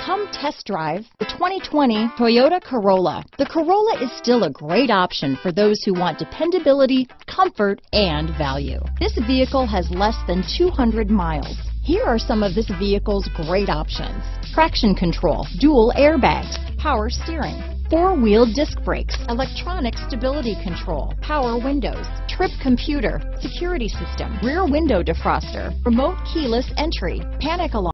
Come test drive the 2020 Toyota Corolla. The Corolla is still a great option for those who want dependability, comfort, and value. This vehicle has less than 200 miles. Here are some of this vehicle's great options: traction control, dual airbags, power steering, four-wheel disc brakes, electronic stability control, power windows, trip computer, security system, rear window defroster, remote keyless entry, panic alarm.